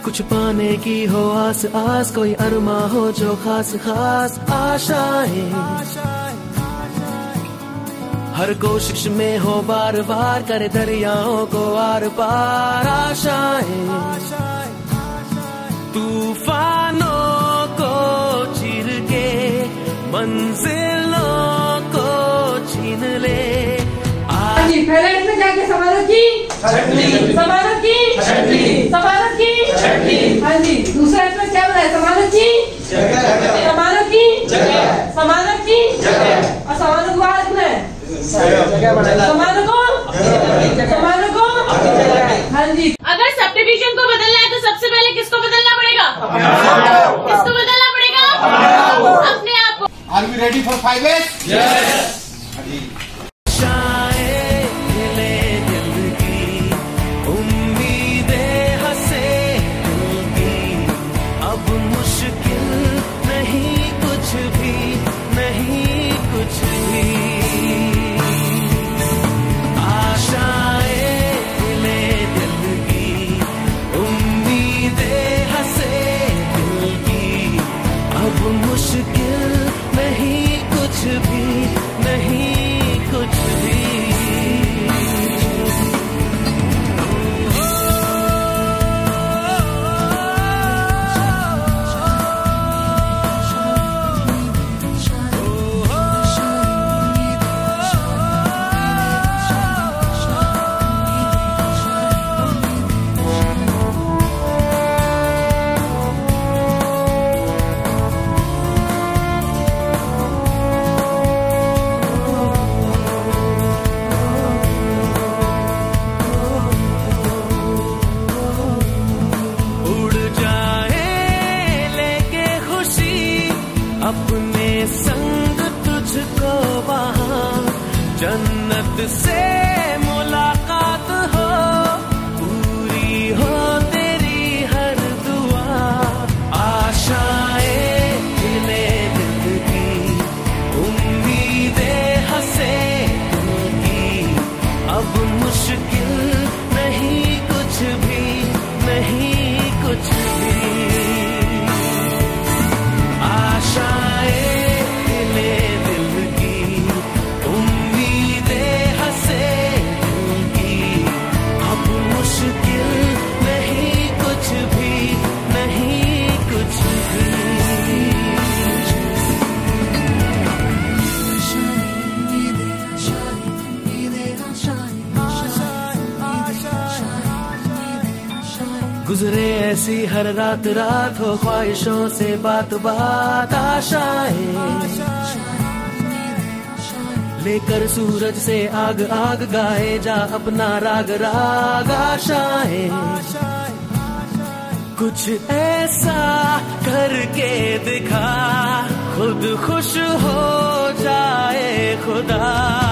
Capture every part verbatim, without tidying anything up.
कुछ पाने की हो आस आस, कोई अरमा हो जो खास खास आशाएं, हर कोशिश में हो बार बार, करे दरियाओं को आर पार आशाएं, तूफानों को चीर के मंजिलों को छीन ले। पहले इसमें जाके समानत की समानत की समानत की। हाँ जी, दूसरा इसमें क्या बनाया? समानत की समानत की समानत की और समानत को बाद में समानत को समानत को। हाँ जी, अगर सब डिवीजन को बदलना है तो सबसे पहले किसको बदलना पड़ेगा? किसको बदलना पड़ेगा? अपने आप को। Are we ready for five S? Yes. अपने संग तुझको वहाँ जन्नत से मुलाकात हो, पूरी हो तेरी हर दुआ। आशाएं खिले दिल की, उम्मीदें हंसे दिल की, अब मुश्किल नहीं कुछ भी, नहीं कुछ भी। गुजरे ऐसी हर रात रात, हो ख्वाहिशों से बात बात। आशाएं लेकर सूरज से आग आग, गाए जा अपना राग राग। आशाएं कुछ ऐसा करके दिखा, खुद खुश हो जाए खुदा।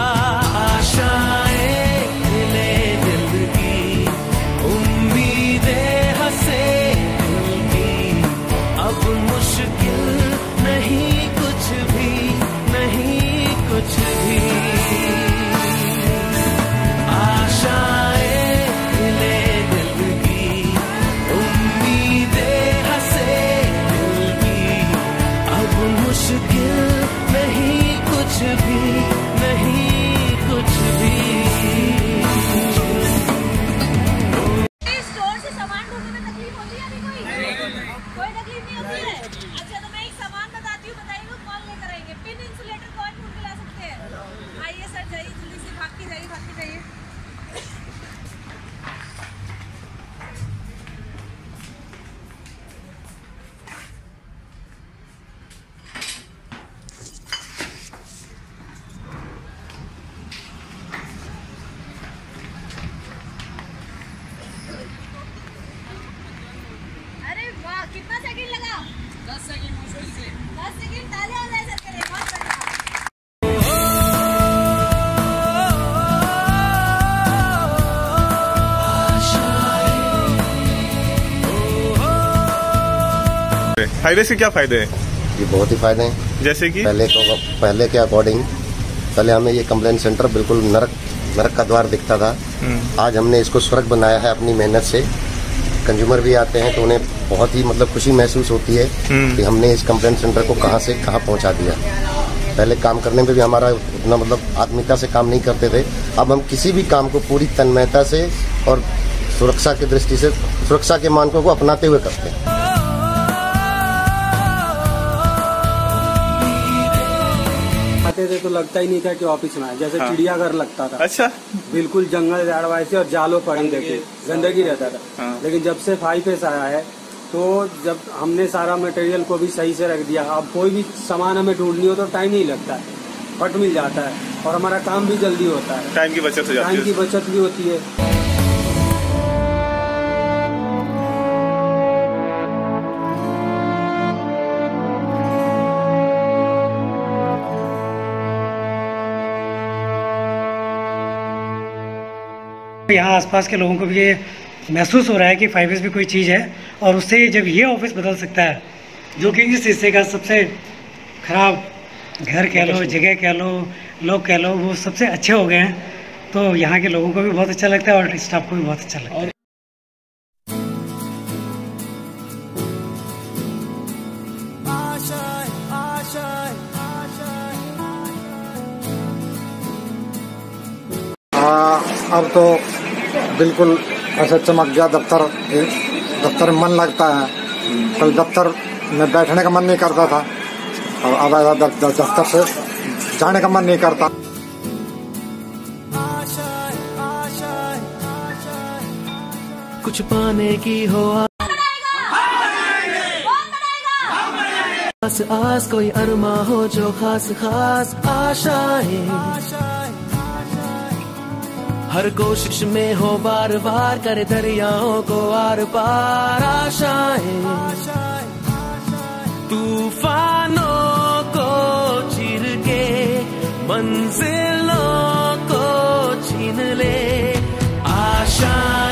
आशाएं खिले दिल की, उम्मीदें हंसे दिल की, अब मुश्किल नहीं कुछ भी, नहीं कुछ भी। आशाएं खिले दिल की, उम्मीदें हंसे दिल की, अब मुश्किल नहीं कुछ भी, नहीं कुछ भी। स्टोर से सामान ढूंढने में तकलीफ होती है? नहीं, कोई कोई तकलीफ नहीं होती है। अच्छा, तो मैं एक सामान बताती हूँ, बताइए कौन लेकर आएंगे? पिन इंसुलेटर कौन ढूंढ के ला सकते हैं? आइए सर, जाइए जल्दी से, भाग के जाइए, भाग के जाइए। अरे वाह, कितना सेकंड लगा? दस सेकंड मुश्किल से। दस सेकंड, तालियां हो जाए सर के लिए, बहुत बढ़िया। हाईवे से क्या फायदे हैं? ये बहुत ही फायदे हैं। जैसे कि पहले को पहले के अकॉर्डिंग, पहले हमें ये कंप्लेंट सेंटर बिल्कुल नरक नरक का द्वार दिखता था। आज हमने इसको स्वर्ग बनाया है अपनी मेहनत से। कंज्यूमर भी आते हैं तो उन्हें बहुत ही मतलब खुशी महसूस होती है कि हमने इस कंप्लेंट सेंटर को कहां से कहां पहुंचा दिया। पहले काम करने में भी हमारा उतना मतलब आत्मीयता से काम नहीं करते थे, अब हम किसी भी काम को पूरी तन्मयता से और सुरक्षा की दृष्टि से सुरक्षा के मानकों को अपनाते हुए करते हैं। आते थे तो लगता ही नहीं था कि ऑफिस में है, जैसे हाँ। चिड़ियाघर लगता था। अच्छा, बिल्कुल जंगल झाड़ से और जालों पड़ी देखिए गंदगी रहता था। हाँ। लेकिन जब से फाइव एस आया है तो जब हमने सारा मटेरियल को भी सही से रख दिया, अब कोई भी सामान हमें ढूंढनी हो तो टाइम नहीं लगता है, फट मिल जाता है और हमारा काम भी जल्दी होता है, टाइम की बचत हो जाती है, टाइम की बचत भी होती है। यहाँ आसपास के लोगों को भी ये महसूस हो रहा है कि फाइव एस भी कोई चीज़ है और उससे जब ये ऑफिस बदल सकता है, जो कि इस हिस्से का सबसे खराब घर कह लो, जगह कह लो, लोग कह लो, वो सबसे अच्छे हो गए हैं, तो यहाँ के लोगों को भी बहुत अच्छा लगता है और स्टाफ को भी बहुत अच्छा लगता है। अब तो बिल्कुल ऐसे चमक गया दफ्तर, दफ्तर में मन लगता है। कल दफ्तर में बैठने का मन नहीं करता था और अब ऐसा दफ्तर से जाने का मन नहीं करता। कुछ पाने की हो आस आस, कोई अरमा हो जो खास खास आशाएं, हर कोशिश में हो बार बार करे दरियाओं को आर पार आशाएं, तूफानों को चीर के मंजिलों को छीन ले आशाएं।